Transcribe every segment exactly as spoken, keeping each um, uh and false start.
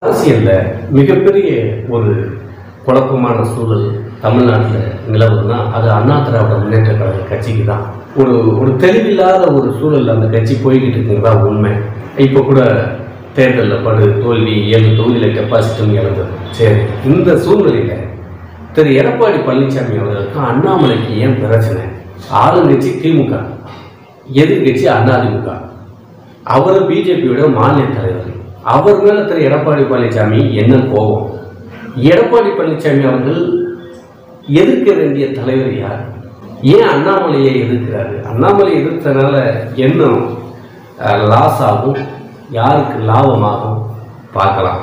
அரசியல்ல மிகப்பெரிய ஒரு குழப்பமான சூழல் தமிழ்நாட்டில் நிலவுதுன்னா அது அண்ணா திராவிட முன்னேற்ற கழக கட்சிக்கு தான். ஒரு ஒரு தெளிவில்லாத ஒரு சூழல் அந்த கட்சி போய்கிட்டு இருக்குங்கிறதா உண்மை. இப்போ கூட தேர்தலில் படு தோல்வி, ஏழு தொகுதியில் டெபாசிட்டும் இழந்தது. சரி, இந்த சூழ்நிலையில் திரு எடப்பாடி பழனிசாமி அவர்களுக்கும் அண்ணாமலைக்கு ஏன் பிரச்சனை? ஆளுங்கட்சி திமுக, எதிர்கட்சி அதிமுக. அவர் பிஜேபியோட மாநில தலைவர். அவர் மேல திரு எடப்பாடி பழனிசாமி என்ன கோபம்? எடப்பாடி பழனிசாமி அவர்கள் எதிர்க்க வேண்டிய தலைவர் யார்? ஏன் அண்ணாமலையை எதிர்க்கிறாரு? அண்ணாமலை எதிர்த்தனால என்ன லாஸ் ஆகும், யாருக்கு லாபமாகும் பார்க்கலாம்.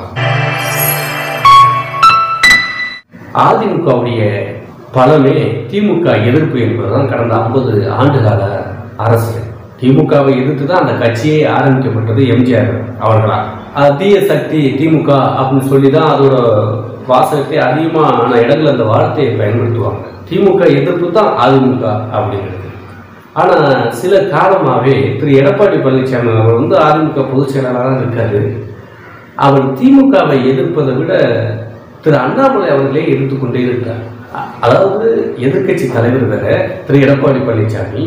அதிமுகவுடைய பலமே திமுக எதிர்ப்பு என்பதுதான் கடந்த ஐம்பது ஆண்டுகால அரசியல். திமுகவை எதிர்த்து தான் அந்த கட்சியே ஆரம்பிக்கப்பட்டது எம்ஜிஆர் அவர்களால். தீய சக்தி திமுக அப்படின்னு சொல்லி தான் அதோட வாசகத்தை அதிகமான இடங்கள் அந்த வார்த்தையை பயன்படுத்துவாங்க. திமுக எதிர்ப்பு தான் அதிமுக அப்படிங்கிறது. ஆனால் சில காலமாகவே திரு எடப்பாடி பழனிசாமி அவர் வந்து அதிமுக பொதுச் செயலாளராக இருக்காரு. அவர் திமுகவை எதிர்ப்பதை விட திரு அண்ணாமலை அவர்களே எதிர்த்துக்கொண்டே இருக்கார். அதாவது எதிர்கட்சி தலைவர் வேற திரு எடப்பாடி பழனிசாமி,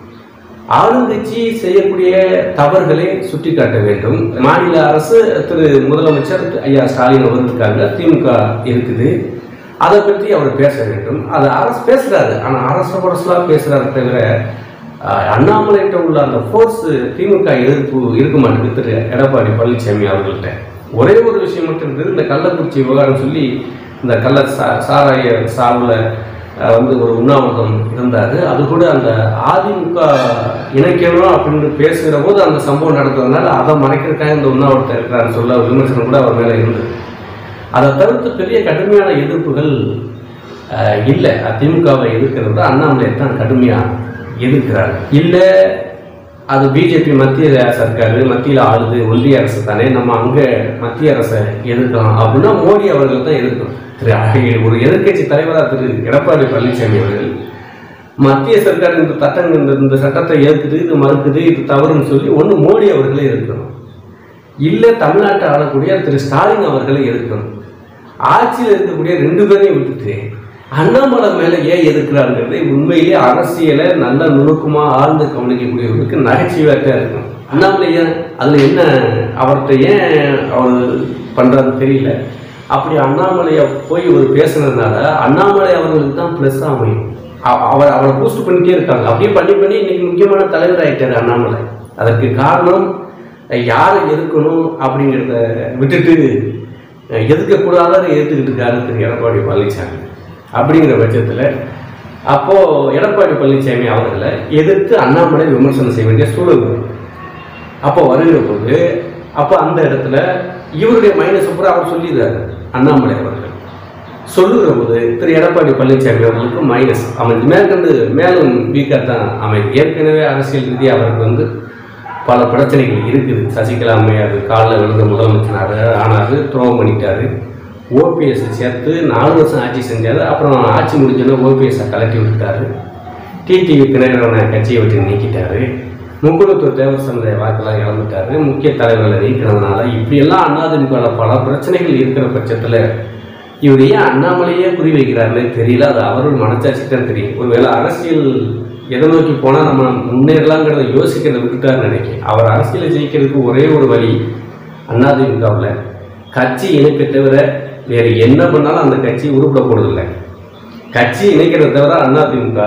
ஆளுங்கட்சி செய்யக்கூடிய தவறுகளை சுட்டிக்காட்ட வேண்டும். மாநில அரசு திரு முதலமைச்சர் ஐயா ஸ்டாலின் அவர் இருக்காங்க, திமுக இருக்குது, அதை பற்றி அவர் பேச வேண்டும். அதை அரசு பேசுறாரு, ஆனால் அரசு அரசுலாம் பேசுறாரு தவிர அண்ணாமலைகிட்ட உள்ள அந்த ஃபோர்ஸ் திமுக எதிர்ப்பு இருக்க மாட்டேங்குது திரு எடப்பாடி பழனிசாமி அவர்கள்ட்ட. ஒரே ஒரு விஷயம் மட்டும் இருக்குது, இந்த கள்ளக்குறிச்சி விவகாரம் சொல்லி இந்த கள்ள சா சாராய சாவில் வந்து ஒரு உண்ணாவிரதம் இருந்தார். அது கூட அந்த அதிமுக இணைக்கணும் அப்படின்னு பேசுகிற போது அந்த சம்பவம் நடக்கிறதுனால அதை மறைக்கிறதுக்காக இந்த உண்ணாவிரதம் இருக்கிறான்னு சொல்ல விமர்சனம் கூட அவர் மேலே இருந்தது. அதை தவிர்த்து பெரிய கடுமையான எதிர்ப்புகள் இல்லை. திமுகவை எதிர்க்கிறது அண்ணாமலை தான் கடுமையாக எதிர்க்கிறார். இல்லை அது பிஜேபி மத்திய சர்க்காரு, மத்தியில் ஆளுது ஒன்றிய அரசு தானே, நம்ம அங்கே மத்திய அரசை எதிர்க்கலாம் அப்படின்னா மோடி அவர்கள் தான் எதிர்க்கணும். திரு ஒரு எதிர்கட்சி தலைவராக திரு எடப்பாடி பழனிசாமி அவர்கள் மத்திய சர்க்கார் இந்த சட்டங்கள் இந்த இந்த சட்டத்தை ஏற்குது, இது மறுக்குது, இது தவறுன்னு சொல்லி ஒன்று மோடி அவர்களே எதிர்க்கணும், இல்லை தமிழ்நாட்டை ஆளக்கூடிய திரு ஸ்டாலின் அவர்களை எதிர்க்கணும். ஆட்சியில் இருக்கக்கூடிய ரெண்டு பேரையும் விட்டுட்டு அண்ணாமலை மேலே ஏன் எதிர்க்கிறாங்கிறது உண்மையிலே அரசியலை நல்ல நுணுக்கமாக ஆழ்ந்து கவனிக்கக்கூடியவர்களுக்கு நகைச்சுவையாக இருக்கும். அண்ணாமலை ஏன் அதில் என்ன அவர்கிட்ட ஏன் அவர் பண்ணுறாருன்னு தெரியல. அப்படி அண்ணாமலையை போய் இவர் பேசுனதுனால அண்ணாமலை அவர்களுக்கு தான் ப்ளஸ் அமையும். அவர் அவரை பூஸ்ட் பண்ணிட்டே இருக்காங்க. அப்படியே பண்ணி பண்ணி இன்னைக்கு முக்கியமான தலைவர் ஆகிட்டார் அண்ணாமலை. அதற்கு காரணம் யாரை எதிர்க்கணும் அப்படிங்கிறத விட்டுட்டு எதிர்க்கக்கூடாததை ஏற்றுக்கிட்டு இருக்காரு திரு எடப்பாடி பழனிசாமி. அப்படிங்கிற பட்சத்தில் அப்போது எடப்பாடி பழனிசாமி அவர்களை எதிர்த்து அண்ணாமலை விமர்சனம் செய்ய வேண்டிய சூழல் வரும். அப்போ வருகிற போது அப்போ அந்த இடத்துல இவருடைய மைனஸ் பூரா அவர் சொல்லிடுறாரு. அண்ணாமலை அவர்கள் சொல்லுகிற போது திரு எடப்பாடி பழனிசாமி அவர்களுக்கு மைனஸ் அமைஞ்சு மேற்கொண்டு மேலும் வீக்காக தான் அமைது. ஏற்கனவே அரசியல் ரீதியாக அவருக்கு வந்து பல பிரச்சனைகள் இருக்குது. சசிகலா அம்மையார் காலில் விழுந்த முதலமைச்சராக ஆனார், துரோகம் பண்ணிட்டாரு. ஓபிஎஸ் சேர்த்து நாலு வருஷம் ஆட்சி செஞ்சார். அப்புறம் ஆட்சி முடிஞ்சோன்னா ஓபிஎஸ்ஸை கலட்டி விட்டுட்டாரு. டிடிவி தினகரனை கட்சியை விட்டு நீக்கிட்டாரு. முக்குளத்தூர் தேவசந்தை வாக்கெல்லாம் இழந்துட்டாரு. முக்கிய தலைவர்களை நீக்கிறதுனால இப்படியெல்லாம் அதிமுகவில் பல பிரச்சனைகள் இருக்கிற பட்சத்தில் இவர் ஏன் அண்ணாமலையே குறி வைக்கிறாருன்னு தெரியல. அது அவர்கள் மனச்சாட்சி தான் தெரியும். ஒருவேளை அரசியல் எதை நோக்கி போனால் நம்ம முன்னேறலாங்கிறத யோசிக்கிறத விட்டுட்டாருன்னு நினைக்கிறேன். அவர் அரசியலை ஜெயிக்கிறதுக்கு ஒரே ஒரு வழி அதிமுகவில் கட்சி இணைப்பை தவிர வேறு என்ன பண்ணாலும் அந்த கட்சி உருப்பட போடுறதில்லை. கட்சி இணைக்கிறத தவிர அதிமுக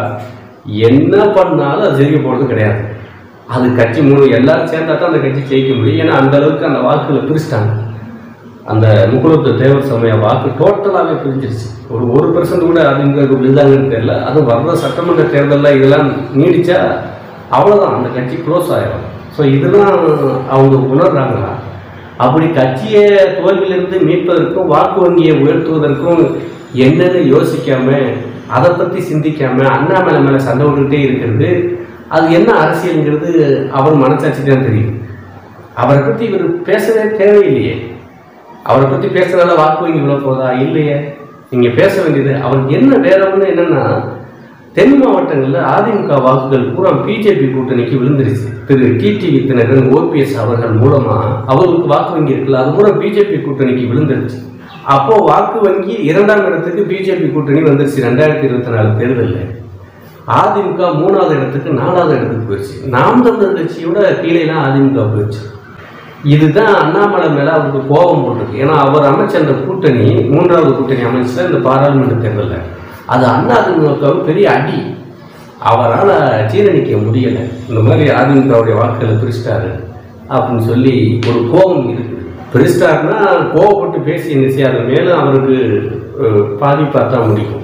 என்ன பண்ணாலும் அது ஜெயிக்க போகிறது கிடையாது. அது கட்சி மூணு எல்லாரும் சேர்ந்தா தான் அந்த கட்சி ஜெயிக்க முடியும். ஏன்னா அந்த அளவுக்கு அந்த வாக்குகளை பிரிச்சுட்டாங்க. அந்த முக்குளத்தூர் தேவர் சமய வாக்கு டோட்டலாகவே பிரிஞ்சிருச்சு. ஒரு ஒரு பெர்சன்ட் கூட அதிமுக விழுதாங்கன்னு தெரியல. அது வர்ற சட்டமன்ற தேர்தலில் இதெல்லாம் நீடிச்சா அவ்வளோதான், அந்த கட்சி க்ளோஸ் ஆகிடும். ஸோ இதெல்லாம் அவங்க உணர்றாங்களா? அப்படி கட்சியை தோல்வியிலிருந்து மீட்பதற்கும் வாக்கு வங்கியை உயர்த்துவதற்கும் என்னன்னு யோசிக்காம அதை பற்றி சிந்திக்காம அண்ணாமலை மேலே சண்டை விட்டுக்கிட்டே இருக்கிறது அது என்ன அரசியலுங்கிறது அவர் மனசாட்சி தான் தெரியும். அவரை பற்றி இவர் பேசவே தேவையில்லையே. அவரை பற்றி பேசுறதால வாக்கு வங்கி இவ்வளோ போதா? இல்லையே. நீங்கள் பேச வேண்டியது அவருக்கு என்ன வேற ஒன்று என்னன்னா, தென் மாவட்டங்களில் அதிமுக வாக்குகள் பூரா பிஜேபி கூட்டணிக்கு விழுந்துருச்சு. திரு டிடிவி தினகரன் ஓபிஎஸ் அவர்கள் மூலமா அவர்களுக்கு வாக்கு வங்கி இருக்குல்ல, அது பூரா பிஜேபி கூட்டணிக்கு விழுந்துருச்சு. அப்போ வாக்கு வங்கி இரண்டாம் இடத்துக்கு பிஜேபி கூட்டணி வந்துருச்சு. ரெண்டாயிரத்தி இருபத்தி நாலு தேர்தலில் அதிமுக மூணாவது இடத்துக்கு நாலாவது இடத்துக்கு போயிடுச்சு. நாம் தமிழர் கட்சியோட கீழேலாம் அதிமுக போயிடுச்சு. இதுதான் அண்ணாமலை மேல அவருக்கு கோபம் போட்டிருக்கு. ஏன்னா அவர் அமைச்ச அந்த கூட்டணி மூன்றாவது கூட்டணி அமைச்சர் இந்த பாராளுமன்ற தேர்தலில் அது அதிமுகவுக்கு பெரிய அடி. அவரால் ஜீரணிக்க முடியலை. இந்த மாதிரி அதிமுகவுடைய வாக்குகளை பிரிச்சிட்டாரு அப்படின்னு சொல்லி ஒரு கோபம் இருக்குது. பிரிச்சிட்டாருன்னா கோபப்பட்டு பேசி என்ன செய்யாது, மேலும் அவருக்கு பாதிப்பாக தான் முடியும்.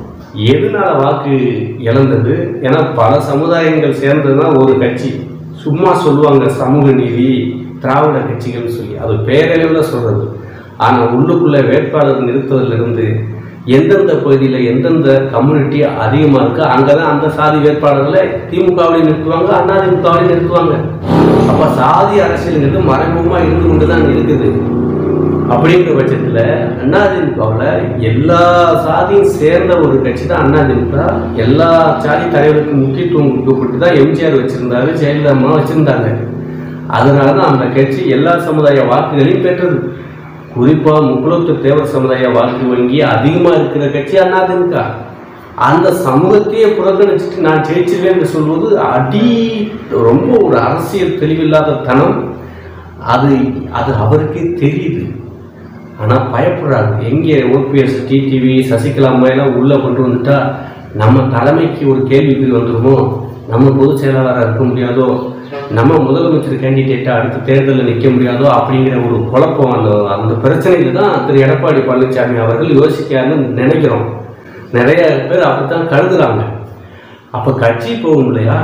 எதனால வாக்கு இழந்தது? ஏன்னா பல சமுதாயங்கள் சேர்ந்தது தான் ஒரு கட்சி. சும்மா சொல்லுவாங்க சமூக நீதி திராவிட கட்சிகள்னு சொல்லி, அது பேரளவில் சொல்றது. ஆனால் உள்ளுக்குள்ள வேட்பாளர் நிறுத்துவதிலிருந்து எந்தெந்த பகுதியில் எந்தெந்த கம்யூனிட்டி அதிகமாக இருக்கு அங்கே தான் அந்த சாதி வேட்பாளர்களை திமுகவிலையும் நிறுத்துவாங்க, அதிமுகவிலையும் நிறுத்துவாங்க. அப்போ சாதி அரசியலுங்கிறது மறைமுகமாக இருந்து கொண்டு தான் இருக்குது. அப்படிங்கிற பட்சத்தில் அதிமுகவில் எல்லா சாதியும் சேர்ந்த ஒரு கட்சி தான் அதிமுக. எல்லா சாதி தலைவருக்கும் முக்கியத்துவம் கொடுக்கப்பட்டு தான் எம்ஜிஆர் வச்சிருந்தாரு, ஜெயலலிதா அம்மா வச்சிருந்தாங்க. அதனால தான் அந்த கட்சி எல்லா சமுதாய வாக்குகளையும் பெற்றது. குறிப்பாக முக்குளத்து தேவர் சமுதாய வாக்கு வங்கி அதிகமாக இருக்கிற கட்சி அதிமுக. அந்த சமூகத்தையே புறக்கணிச்சுட்டு நான் ஜெயிச்சிருவேன் என்று சொல்வது அடி ரொம்ப ஒரு அரசியல் தெளிவில்லாத தனம். அது அது அவருக்கே தெரியுது. ஆனால் பயப்படுறாரு. எங்கே ஓபிஎஸ் டிடிவி சசிகலா அம்மையெல்லாம் உள்ளே கொண்டு வந்துட்டா நம்ம தலைமைக்கு ஒரு கேள்விக்குறி வந்துடுமோ, நம்ம பொதுச் செயலாளராக இருக்க முடியாதோ, நம்ம முதலமைச்சர் கேண்டிடேட்டாக அடுத்த தேர்தலில் நிற்க முடியாதோ அப்படிங்கிற ஒரு குழப்பம். அந்த அந்த பிரச்சனையில் தான் திரு எடப்பாடி பழனிசாமி அவர்கள் யோசிக்காருன்னு நினைக்கிறோம். நிறைய பேர் அப்படித்தான் கருதுறாங்க. அப்போ கட்சி போகும் இல்லையா,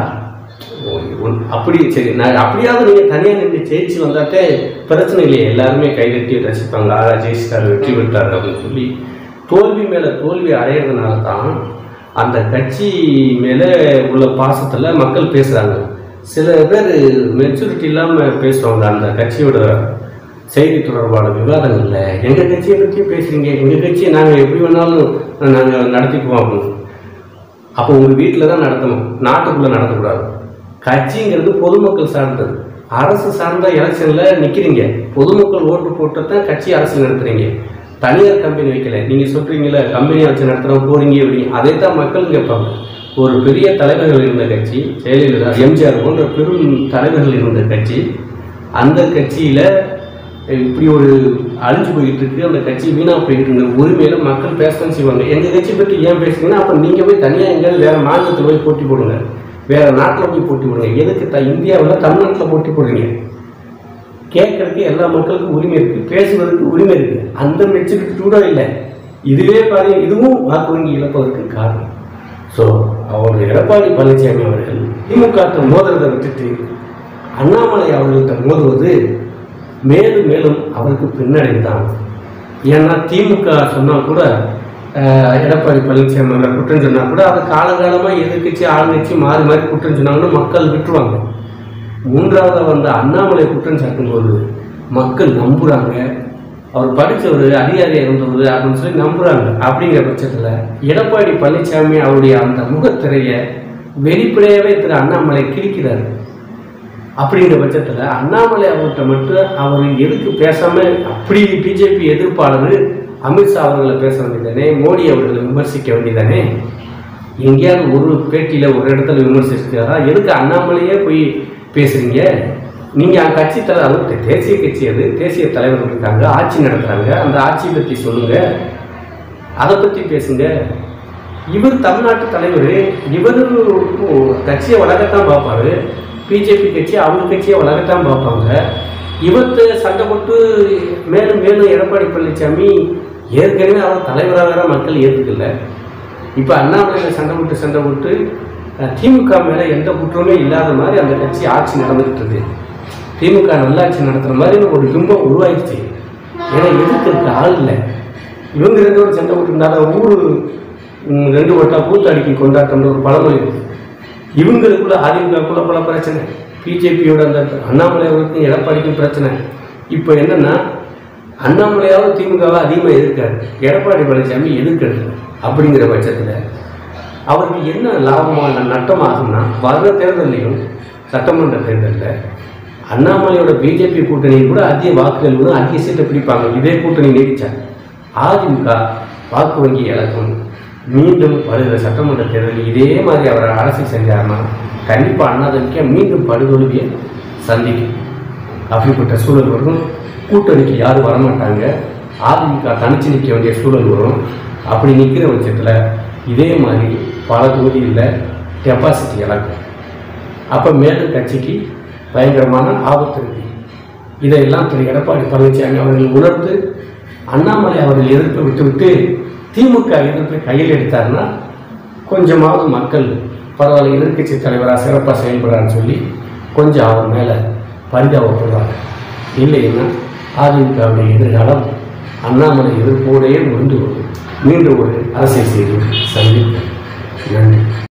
அப்படி சரி நான் அப்படியாவது நீங்கள் தனியாக நின்று ஜெயிச்சு வந்தாட்டே பிரச்சனை இல்லையே, எல்லாருமே கைதட்டி ரசிப்பாங்க, ஆகா ஜெயிச்சிட்டாரு வெற்றி பெற்றாரு அப்படின்னு சொல்லி. தோல்வி மேலே தோல்வி அடையிறதுனால தான் அந்த கட்சி மேலே உள்ள பாசத்தில் மக்கள் பேசுகிறாங்க. சில பேர் மெச்சூரிட்டி இல்லாமல் பேசுவாங்க. அந்த கட்சியோட செய்தி தொடர்பான விவாதங்களில் எங்கள் கட்சியை பற்றியும் பேசுகிறீங்க, எங்கள் கட்சியை நாங்கள் எப்படி வேணாலும் நாங்கள் நடத்திக்குவோம் அப்படின்னு. அப்போ உங்கள் வீட்டில் தான் நடத்தணும், நாட்டுக்குள்ளே நடத்தக்கூடாது. கட்சிங்கிறது பொதுமக்கள் சார்ந்தது. அரசு சார்ந்த எலெக்ஷனில் நிற்கிறீங்க, பொதுமக்கள் ஓட்டு போட்டு தான் கட்சி அரசு நடத்துகிறீங்க. தனியார் கம்பெனி வைக்கல. நீங்கள் சொல்கிறீங்களே கம்பெனியை வச்சு நடத்துகிறோம் போறீங்க எப்படி, அதே தான் மக்கள் கேட்பாங்க. ஒரு பெரிய தலைவர்கள் இருந்த கட்சி ஜெயலலிதா எம்ஜிஆர் போன்ற பெரும் தலைவர்கள் இருந்த கட்சி, அந்த கட்சியில் இப்படி ஒரு அழிஞ்சு போயிட்டு இருக்கு, அந்த கட்சி வீணாக போயிட்டு இருந்த உரிமையில மக்கள் பேசதான் செய்வாங்க. எங்கள் கட்சி பற்றி ஏன் பேசுறீங்கன்னா, அப்போ நீங்கள் போய் தனியாக எங்கேயாவது வேறு மாநிலத்தில் போய் போட்டி போடுங்க, வேறு நாட்டில் போய் போட்டி போடுங்க. எதுக்கு த இந்தியாவில் தமிழ்நாட்டில் போட்டி போடுறீங்க? கேட்கறதுக்கு எல்லா மக்களுக்கும் உரிமை இருக்குது, பேசுவதற்கு உரிமை இருக்குது. அந்த மெச்சூரிட்டி கூட இல்லை. இதுவே பாருங்க, இதுவும் வாக்கு வங்கி இழப்பதற்கு காரணம். ஸோ அவர் எடப்பாடி பழனிசாமி அவர்கள் திமுக மோதுறதை விட்டுட்டு அண்ணாமலை அவர்கள்ட்ட மோதுவது மேலும் மேலும் அவருக்கு பின்னடைவு தான். ஏன்னா திமுக சொன்னால் கூட எடப்பாடி பழனிசாமி அவர்கள் குற்றம் சொன்னால் கூட அது காலகாலமாக எதிர்கட்சி ஆளுங்கட்சி மாறி மாறி குற்றம் சொன்னாங்கன்னு மக்கள் விட்டுருவாங்க. மூன்றாவது வந்த அண்ணாமலை குற்றம் சாட்டும்போது மக்கள் நம்புகிறாங்க, அவர் படித்தவர் அதிகாரியாக இருந்தவர் அப்படின்னு சொல்லி நம்புகிறாங்க. அப்படிங்கிற பட்சத்தில் எடப்பாடி பழனிசாமி அவருடைய அந்த முகத்திரையை வெளிப்படையாகவே திரு அண்ணாமலை கிழிக்கிறார். அப்படிங்கிற பட்சத்தில் அண்ணாமலை அவர்கிட்ட மட்டும் அவர் எதுக்கு பேசாமல், அப்படி பிஜேபி எதிர்ப்பாளர் அமித்ஷா அவர்களை பேச வேண்டியதானே, மோடி அவர்களை விமர்சிக்க வேண்டியதானே. எங்கேயாவது ஒரு பேட்டியில் ஒரு இடத்துல விமர்சிக்கிறாரா? எதுக்கு அண்ணாமலையே போய் பேசுகிறீங்க? நீங்கள் கட்சி தலைவர், தேசிய கட்சி, அது தேசிய தலைவர்கள் இருக்காங்க, ஆட்சி நடத்துகிறாங்க, அந்த ஆட்சியை பற்றி சொல்லுங்கள், அதை பற்றி பேசுங்க. இவர் தமிழ்நாட்டு தலைவர், இவர் கட்சியை வளர்க்கத்தான் பார்ப்பாரு. பிஜேபி கட்சி அவங்க கட்சியை வளர்க்கத்தான் பார்ப்பாங்க. இவர்த்து சண்டை போட்டு மேலும் மேலும் எடப்பாடி பழனிசாமி ஏற்கனவே அவர் தலைவராக மக்கள் ஏற்றுக்கல. இப்போ அண்ணாமலையில் சண்டை போட்டு சண்டை போட்டு திமுக மேலே எந்த குற்றமே இல்லாத மாதிரி அந்த கட்சி ஆட்சி நடந்துகிட்டு இருக்கு. திமுக நல்லாட்சி நடத்துகிற மாதிரி ஒரு பிம்பம் உருவாயிடுச்சு. ஏன்னா எதிர்த்து ஆள் இல்லை. இவங்க ரெண்டு பேரும் சண்டை போட்டுருந்தாலும் ஊர் ரெண்டு வட்டா கூத்தாடிக்கு கொண்டாட்டம்னு ஒரு பழமொழி இருக்குது. இவங்களுக்குள்ள அதிமுகக்குள்ள பல பிரச்சனை, பிஜேபியோட அந்த அண்ணாமலையாவுக்கும் எடப்பாடிக்கும் பிரச்சனை. இப்போ என்னன்னா அண்ணாமலையாவது திமுகவை அதிகமாக எதிர்க்காரு, எடப்பாடி பழனிசாமி எதிர்க்கிறது. அப்படிங்கிற பட்சத்தில் அவருக்கு என்ன லாபமான நட்டமாகும்னா வர்ற தேர்தலையும் சட்டமன்ற தேர்தலில் அண்ணாமலையோட பிஜேபி கூட்டணியில் கூட அதிக வாக்குகள் வந்து அதிக சீட்டை பிடிப்பாங்க. இதே கூட்டணி நீடிச்சாங்க. அதிமுக வாக்கு வங்கி இழக்கும். மீண்டும் வருகிற சட்டமன்ற தேர்தலில் இதே மாதிரி அவர் அரசு செஞ்சார்னா கண்டிப்பாக அண்ணாதிமுக மீண்டும் படுதோல்வியை சந்திக்கும். அப்படிப்பட்ட சூழல் வரும். கூட்டணிக்கு யாரும் வரமாட்டாங்க. அதிமுக தனிச்சு நிற்க வேண்டிய சூழல் வரும். அப்படி நிற்கிற பட்சத்தில் இதே மாதிரி பல தொகுதியில் டெபாசிட்டி இழக்கும். அப்போ மேலும் கட்சிக்கு பயங்கரமான ஆபத்து இருக்கு. இதையெல்லாம் திரு எடப்பாடி பழனிசாமி அவர்கள் உணர்ந்து அண்ணாமலை அவர்கள் எதிர்ப்பை விட்டுவிட்டு திமுக எதிர்ப்பை கையில் எடுத்தார்னா கொஞ்சமாவது மக்கள் பரவாயில்ல எதிர்கட்சி தலைவராக சிறப்பாக செயல்படுறான்னு சொல்லி கொஞ்சம் அவர் மேலே பரிதாபப்படுவாங்க. இல்லைன்னா அதிமுகவுடைய எதிர்காலம் அண்ணாமலை எதிர்ப்போடையே முடிந்து கொள்ளும். மீண்டும் ஒரு அரசியல் செய்தி சந்திப்போம். நன்றி.